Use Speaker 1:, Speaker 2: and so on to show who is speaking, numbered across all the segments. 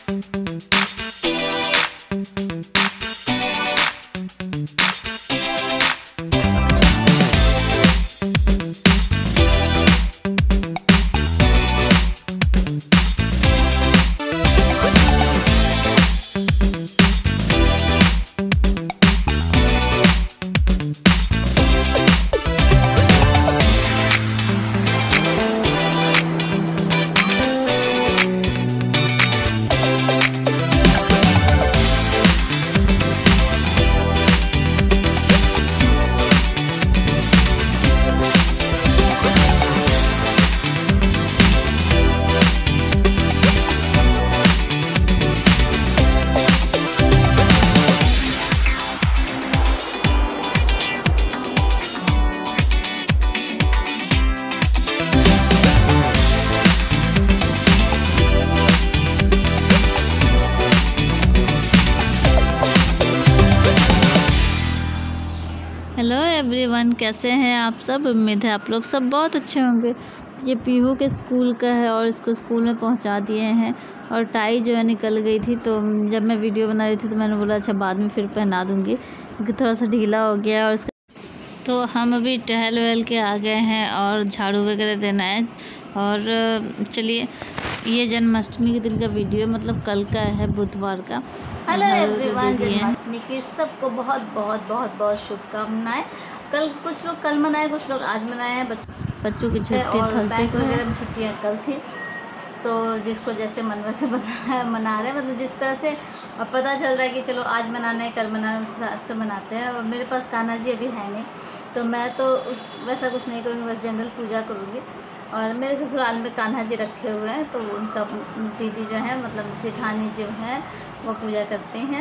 Speaker 1: Hello everyone, कैसे हैं आप सब। उम्मीद है आप लोग सब बहुत अच्छे होंगे। ये पीहू के स्कूल का है और इसको स्कूल में पहुंचा दिए हैं। और टाई जो है निकल गई थी, तो जब मैं वीडियो बना रही थी तो मैंने बोला अच्छा बाद में फिर पहना दूंगी, क्योंकि थोड़ा सा ढीला हो गया। और इसका तो हम अभी टहल वहल के आ गए हैं और झाड़ू वगैरह देना है। और चलिए, ये जन्माष्टमी के दिन का वीडियो, मतलब कल का है, बुधवार का।
Speaker 2: हेलो एवरीवन, जन्माष्टमी की सबको बहुत बहुत बहुत बहुत शुभकामनाएं। कुछ लोग कल मनाए, कुछ लोग आज मनाए हैं।
Speaker 1: बच्चों की छुट्टी
Speaker 2: थर्सडे को वगैरह छुट्टियाँ कल थी, तो जिसको जैसे मन वैसे मना रहे हैं। मतलब जिस तरह से अब पता चल रहा है कि चलो आज मनाना है, कल मनाना है, उस हिसाब से मनाते हैं। और मेरे पास कान्हा जी अभी है नहीं, तो मैं तो वैसा कुछ नहीं करूँगी, बस जनरल पूजा करूँगी। और मेरे ससुराल में कान्हा जी रखे हुए हैं, तो उनका दीदी जो है, मतलब जेठानी जो है, वो पूजा करते हैं।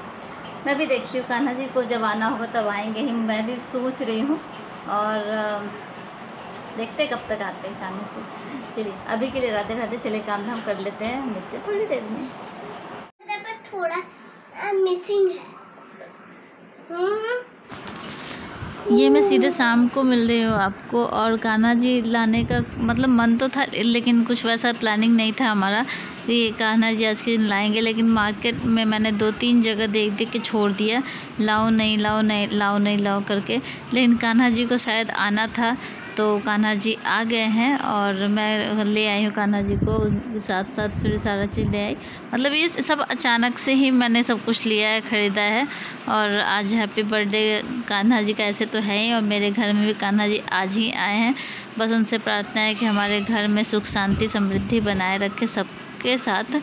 Speaker 2: मैं भी देखती हूँ कान्हा जी को, जब आना होगा तब आएंगे ही, मैं भी सोच रही हूँ। और देखते कब तक आते हैं कान्हा जी। चलिए अभी के लिए राधे राधे। चले काम धाम कर लेते हैं, मिलते हैं थोड़ी देर में।
Speaker 3: थोड़ा मिसिंग है।
Speaker 1: ये मैं सीधे शाम को मिल रही हूँ आपको। और कान्हा जी लाने का मतलब मन तो था, लेकिन कुछ वैसा प्लानिंग नहीं था हमारा कि कान्हा जी आज के दिन लाएंगे। लेकिन मार्केट में मैंने 2-3 जगह देख देख के छोड़ दिया, लाओ नहीं लाओ नहीं लाओ नहीं लाओ करके। लेकिन कान्हा जी को शायद आना था, तो कान्हा जी आ गए हैं। और मैं ले आई हूँ कान्हा जी को, साथ साथ फिर सारा चीज़ ले आई। मतलब ये सब अचानक से ही मैंने सब कुछ लिया है, ख़रीदा है। और आज हैप्पी बर्थडे कान्हा जी का ऐसे तो है ही, और मेरे घर में भी कान्हा जी आज ही आए हैं। बस उनसे प्रार्थना है कि हमारे घर में सुख शांति समृद्धि बनाए रखे सबके साथ।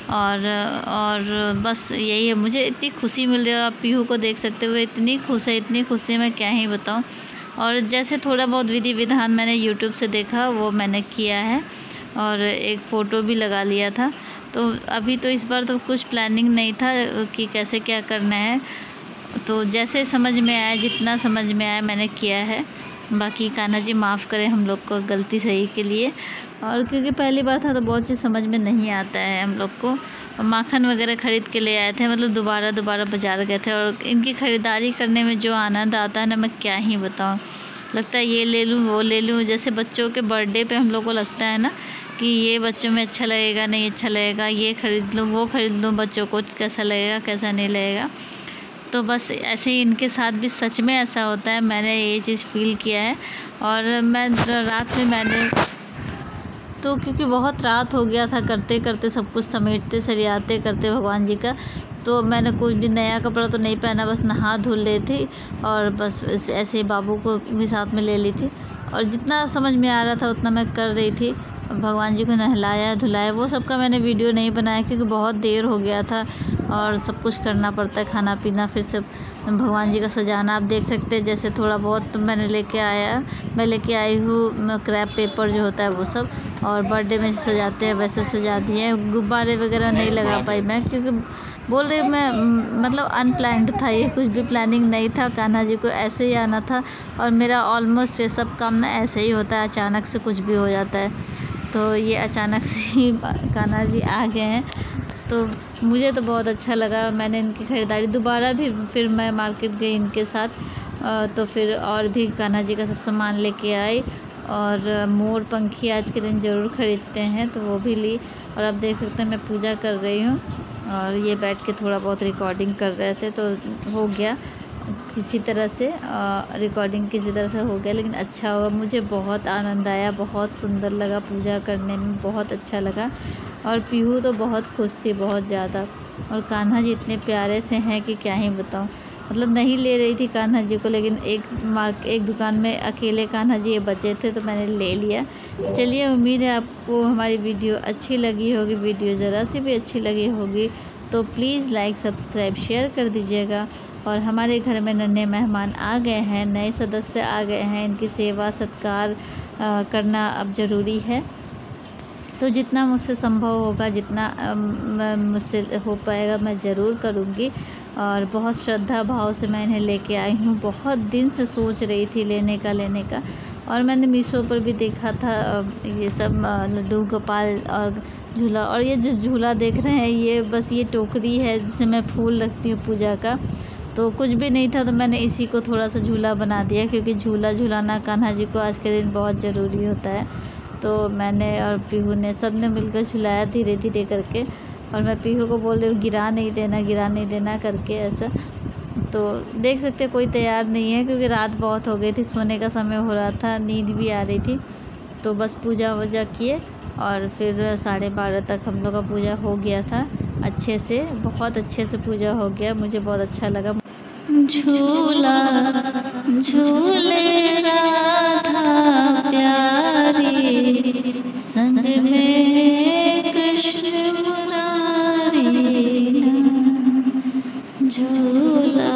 Speaker 1: और बस यही है। मुझे इतनी खुशी मिल रही है, आप पीहू को देख सकते हो, इतनी खुशी मैं क्या ही बताऊँ। और जैसे थोड़ा बहुत विधि विधान मैंने यूट्यूब से देखा, वो मैंने किया है। और एक फ़ोटो भी लगा लिया था। तो अभी तो इस बार तो कुछ प्लानिंग नहीं था कि कैसे क्या करना है, तो जैसे समझ में आया, जितना समझ में आया मैंने किया है। बाकी कान्हा जी माफ़ करें हम लोग को गलती सही के लिए। और क्योंकि पहली बार था तो बहुत चीज़ समझ में नहीं आता है हम लोग को। माखन वगैरह ख़रीद के ले आए थे, मतलब दोबारा बाज़ार गए थे। और इनकी ख़रीदारी करने में जो आनंद आता है ना, मैं क्या ही बताऊँ। लगता है ये ले लूँ वो ले लूँ। जैसे बच्चों के बर्थडे पे हम लोग को लगता है ना कि ये बच्चों में अच्छा लगेगा नहीं अच्छा लगेगा, ये ख़रीद लूँ वो ख़रीद लूँ, बच्चों को कैसा लगेगा कैसा नहीं लगेगा। तो बस ऐसे ही इनके साथ भी सच में ऐसा होता है, मैंने ये चीज़ फ़ील किया है। और मैं रात में मैंने तो, क्योंकि बहुत रात हो गया था करते करते, सब कुछ समेटते सरियाते करते भगवान जी का, तो मैंने कुछ भी नया कपड़ा तो नहीं पहना, बस नहा धुल ली थी। और बस ऐसे ही बाबू को भी साथ में ले ली थी। और जितना समझ में आ रहा था उतना मैं कर रही थी। भगवान जी को नहलाया धुलाया, वो सब का मैंने वीडियो नहीं बनाया, क्योंकि बहुत देर हो गया था और सब कुछ करना पड़ता है, खाना पीना, फिर सब भगवान जी का सजाना। आप देख सकते हैं जैसे थोड़ा बहुत मैं लेके आई हूँ क्रैप पेपर जो होता है वो सब। और बर्थडे में सजाते हैं वैसे सजा दिए। गुब्बारे वगैरह नहीं लगा पाई मैं, क्योंकि बोल रही मैं मतलब अनप्लान्ड था, ये कुछ भी प्लानिंग नहीं था। कान्हा जी को ऐसे ही आना था। और मेरा ऑलमोस्ट ये सब काम ना ऐसे ही होता है, अचानक से कुछ भी हो जाता है। तो ये अचानक से ही कान्हा जी आ गए हैं, तो मुझे तो बहुत अच्छा लगा। मैंने इनकी ख़रीदारी दोबारा भी फिर मैं मार्केट गई इनके साथ, तो फिर और भी कान्हा जी का सब सामान लेके आई। और मोर पंखी आज के दिन ज़रूर ख़रीदते हैं, तो वो भी ली। और आप देख सकते हैं मैं पूजा कर रही हूँ और ये बैठ के थोड़ा बहुत रिकॉर्डिंग कर रहे थे, तो हो गया किसी तरह से रिकॉर्डिंग किसी तरह से हो गया, लेकिन अच्छा हुआ। मुझे बहुत आनंद आया, बहुत सुंदर लगा पूजा करने में, बहुत अच्छा लगा। और पीहू तो बहुत खुश थी, बहुत ज़्यादा। और कान्हा जी इतने प्यारे से हैं कि क्या ही बताऊँ। मतलब नहीं ले रही थी कान्हा जी को, लेकिन एक दुकान में अकेले कान्हा जी ये बचे थे तो मैंने ले लिया। चलिए, उम्मीद है आपको हमारी वीडियो अच्छी लगी होगी। वीडियो ज़रा सी भी अच्छी लगी होगी तो प्लीज़ लाइक, सब्सक्राइब, शेयर कर दीजिएगा। और हमारे घर में नन्हे मेहमान आ गए हैं, नए सदस्य आ गए हैं, इनकी सेवा सत्कार करना अब ज़रूरी है। तो जितना मुझसे संभव होगा, जितना मुझसे हो पाएगा मैं ज़रूर करूँगी। और बहुत श्रद्धा भाव से मैं इन्हें लेके आई हूँ। बहुत दिन से सोच रही थी लेने का। और मैंने मीशो पर भी देखा था ये सब लड्डू गोपाल और झूला। और ये जो झूला देख रहे हैं, ये बस ये टोकरी है जिसमें मैं फूल रखती हूँ पूजा का। तो कुछ भी नहीं था तो मैंने इसी को थोड़ा सा झूला बना दिया, क्योंकि झूला झूलाना कान्हा जी को आज के दिन बहुत ज़रूरी होता है। तो मैंने और पीहू ने सब ने मिलकर झुलाया धीरे धीरे करके। और मैं पीहू को बोल रही हूँ गिरा नहीं देना करके ऐसा। तो देख सकते कोई तैयार नहीं है, क्योंकि रात बहुत हो गई थी, सोने का समय हो रहा था, नींद भी आ रही थी। तो बस पूजा वूजा किए और फिर 12:30 तक हम लोग का पूजा हो गया था अच्छे से, बहुत अच्छे से पूजा हो गया। मुझे बहुत अच्छा लगा। झूला झूले राधा प्यारी, संग में कृष्ण मुरारी। झूला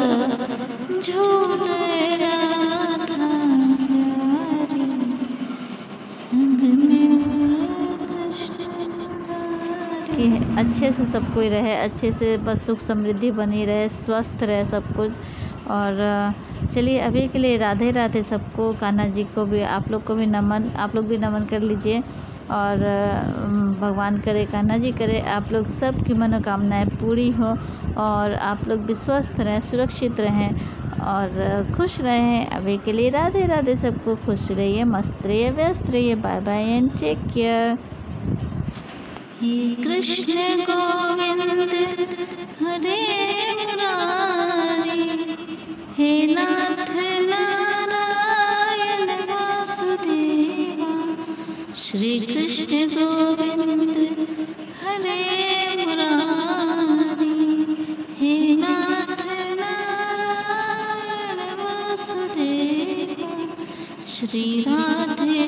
Speaker 1: झूले राधा प्यारी, संग में कृष्ण मुरारी। कि अच्छे से सब कोई रहे, अच्छे से बस सुख समृद्धि बनी रहे, स्वस्थ रहे सब कुछ। और चलिए अभी के लिए राधे राधे सबको। कान्हा जी को भी, आप लोग को भी नमन, आप लोग भी नमन कर लीजिए। और भगवान करे, कान्हा जी करे आप लोग सब की मनोकामनाएं पूरी हो और आप लोग भी स्वस्थ रहें, सुरक्षित रहें और खुश रहें। अभी के लिए राधे राधे सबको। खुश रहिए, मस्त रहिए, व्यस्त रहिए। Bye bye and take care. हे कृष्ण गोविंद हरे मुरारी, हे नाथ नारायण वासुदेवा। श्री कृष्ण गोविंद हरे मुरारी, हे नाथ नारायण वासुदेवा। श्री राधे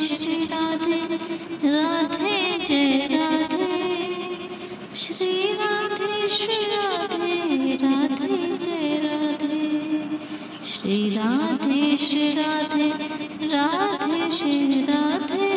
Speaker 1: राधे जय राधे। श्री राधे राधे जय राधे। श्री राधे राधे श्री राधे।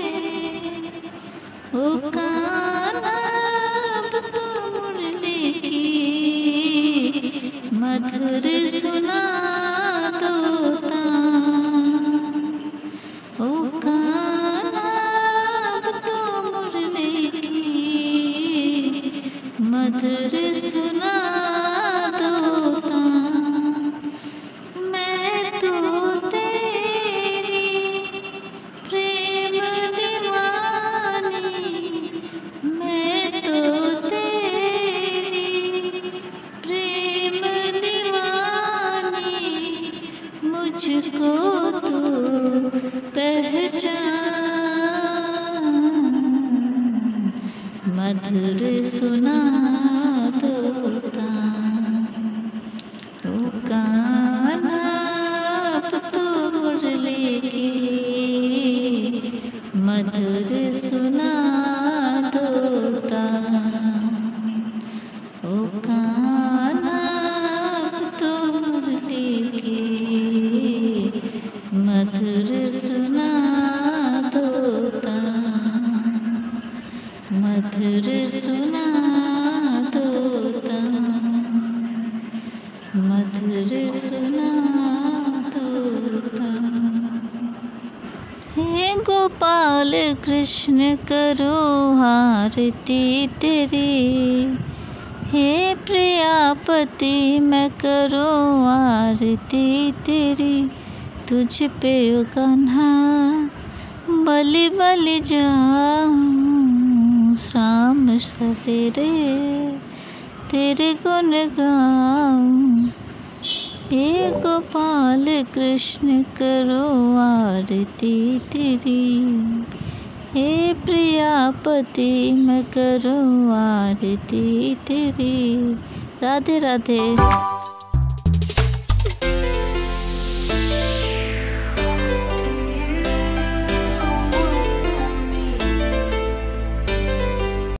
Speaker 1: ओ कान्हा अब तो मुरली की मधुर सुना दो तान। ओ कान्हा अब तो मुरली की मधुर सुना दो तान। मैं तो तेरी प्रेम दीवानी, मैं तो तेरी प्रेम दीवानी। मुझको तो पहचान, मधुर सुना दो तान। ओ कान्हा अब तो मुरली की मधुर सुना दो तान। ओ कान्हा अब तो मुरली की मधुर सुना दो तान। मधुर सुना दो तान। मधुर सुना दो तान। हे गोपाल कृष्ण करो आरती तेरी, हे प्रियापति मैं करो आरती तेरी। तुझ पे ओ कान्हा मली मली जाऊं शाम सवेरे तेरे गुण गाऊं। हे गोपाल कृष्ण करो आरती तेरी, हे प्रियापति मैं करूं आरती तेरी। राधे राधे।